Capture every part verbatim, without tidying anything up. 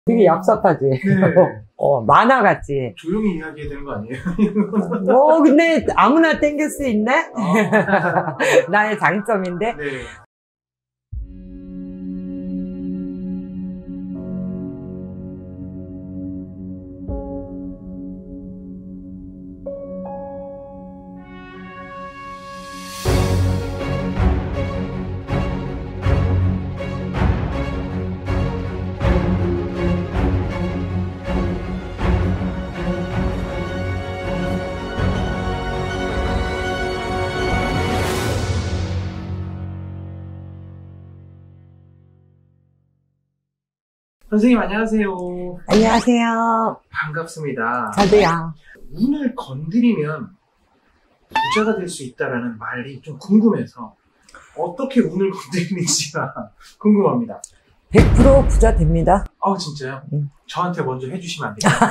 되게 얍삽하지? 네. 어, 만화 같지? 조용히 이야기해야 되는 거 아니에요? 뭐, 근데 아무나 땡길 수 있네? 아, 나의 장점인데? 네. 선생님 안녕하세요. 안녕하세요. 반갑습니다. 저도요. 운을 건드리면 부자가 될 수 있다라는 말이 좀 궁금해서 어떻게 운을 건드리는지가 궁금합니다. 백 퍼센트 부자 됩니다. 아 진짜요? 응. 저한테 먼저 해주시면 안 돼요?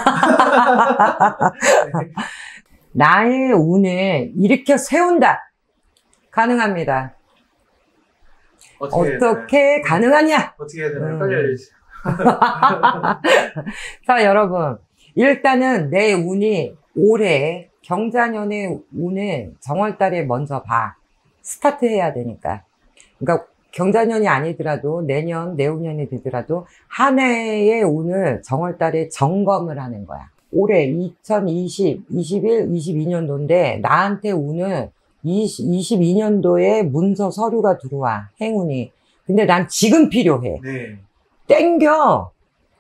네. 나의 운을 일으켜 세운다. 가능합니다. 어떻게, 어떻게 해야 가능하냐? 어떻게 해야 되나요? 음. 빨리 알려주세요. 자, 여러분. 일단은 내 운이 올해 경자년의 운을 정월달에 먼저 봐. 스타트 해야 되니까. 그러니까 경자년이 아니더라도 내년, 내후년이 되더라도 한 해의 운을 정월달에 점검을 하는 거야. 올해 이천이십, 이십일, 이십이 년도인데 나한테 운을 이십이 년도에 문서 서류가 들어와. 행운이. 근데 난 지금 필요해. 네. 땡겨.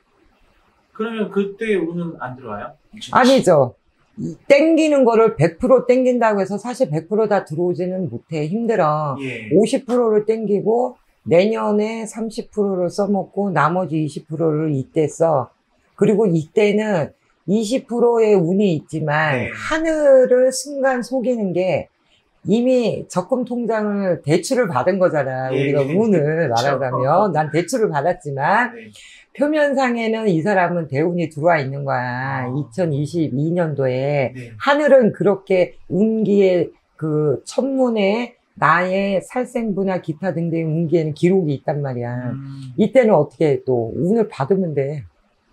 그러면 그때 운은 안 들어와요? 아니죠. 이 땡기는 거를 백 퍼센트 땡긴다고 해서 사실 백 퍼센트 다 들어오지는 못해. 힘들어. 예. 오십 퍼센트를 땡기고 내년에 삼십 퍼센트를 써먹고 나머지 이십 퍼센트를 이때 써. 그리고 이때는 이십 퍼센트의 운이 있지만 네. 하늘을 순간 속이는 게 이미 적금 통장을 대출을 받은 거잖아. 예, 우리가 예. 운을 그쵸. 말하자면 난 대출을 받았지만 네. 표면상에는 이 사람은 대운이 들어와 있는 거야. 아. 이천이십이 년도에. 네. 하늘은 그렇게 운기의 그 천문에 나의 살생부나 기타 등등의 운기에는 기록이 있단 말이야. 음. 이때는 어떻게 해, 또 운을 받으면 돼.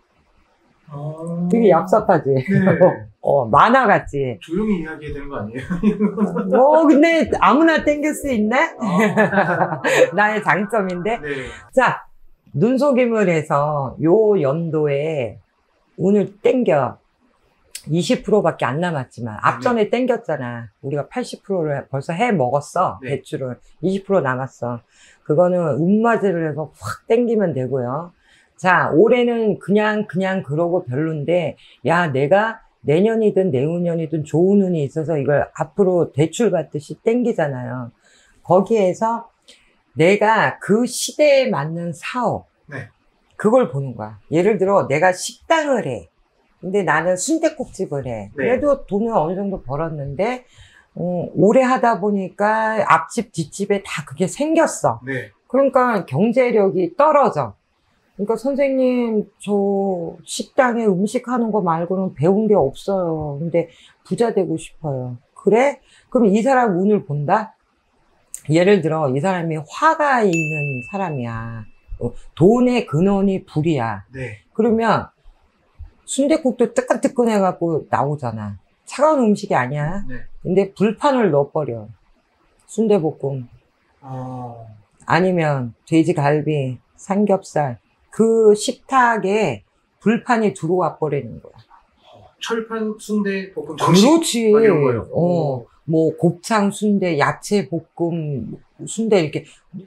어... 되게 얍삽하지? 네. 어, 만화 같지? 조용히 이야기해야 되는 거 아니에요? 뭐, 근데 아무나 땡길 수 있네? 아. 나의 장점인데? 네. 자, 눈속임을 해서 요 연도에 운을 땡겨. 이십 퍼센트밖에 안 남았지만 앞전에 땡겼잖아. 우리가 팔십 퍼센트를 벌써 해 먹었어. 네. 대출을. 이십 퍼센트 남았어. 그거는 운맞이를 해서 확 땡기면 되고요. 자, 올해는 그냥 그냥 그러고 별론데 야, 내가 내년이든 내후년이든 좋은 운이 있어서 이걸 앞으로 대출 받듯이 땡기잖아요. 거기에서 내가 그 시대에 맞는 사업, 네. 그걸 보는 거야. 예를 들어 내가 식당을 해. 근데 나는 순댓국집을 해. 네. 그래도 돈을 어느 정도 벌었는데 어, 오래 하다 보니까 앞집 뒷집에 다 그게 생겼어. 네. 그러니까 경제력이 떨어져. 그러니까 선생님 저 식당에 음식하는 거 말고는 배운 게 없어요. 근데 부자 되고 싶어요. 그래? 그럼 이 사람 운을 본다? 예를 들어 이 사람이 화가 있는 사람이야. 어, 돈의 근원이 불이야. 네. 그러면 순댓국도 뜨끈뜨끈해갖고 나오잖아. 차가운 음식이 아니야. 네. 근데 불판을 넣어버려. 순대볶음. 어... 아니면 돼지갈비, 삼겹살. 그 식탁에 불판이 들어와 버리는 거야. 철판 순대 볶음 정식 그렇지. 막 이런 거요. 어, 뭐 곱창 순대, 야채 볶음 순대 이렇게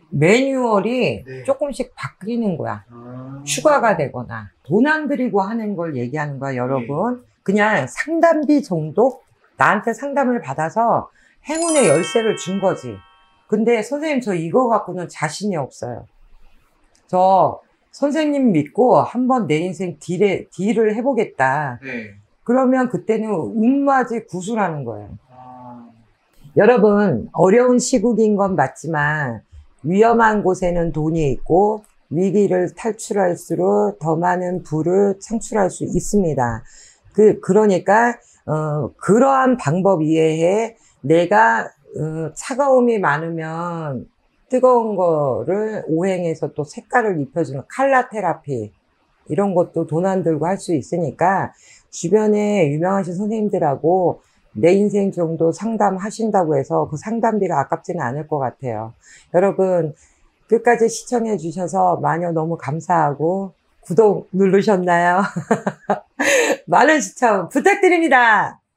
매뉴얼이 네. 조금씩 바뀌는 거야. 아... 추가가 되거나 돈 안 들이고 하는 걸 얘기하는 거야, 여러분. 그냥 상담비 정도? 나한테 상담을 받아서 행운의 열쇠를 준 거지. 근데 선생님 저 이거 갖고는 자신이 없어요. 저 선생님 믿고 한번 내 인생 딜에, 딜을 해보겠다. 네. 그러면 그때는 운맞이 구술하는 거예요. 아... 여러분, 어려운 시국인 건 맞지만 위험한 곳에는 돈이 있고 위기를 탈출할수록 더 많은 부를 창출할 수 있습니다. 그, 그러니까, 어, 그러한 방법 이외에 내가, 어, 차가움이 많으면 뜨거운 거를 오행해서 또 색깔을 입혀주는 칼라 테라피. 이런 것도 돈 안 들고 할 수 있으니까 주변에 유명하신 선생님들하고 내 인생 정도 상담하신다고 해서 그 상담비가 아깝지는 않을 것 같아요. 여러분 끝까지 시청해 주셔서 마녀 너무 감사하고 구독 누르셨나요? 많은 시청 부탁드립니다.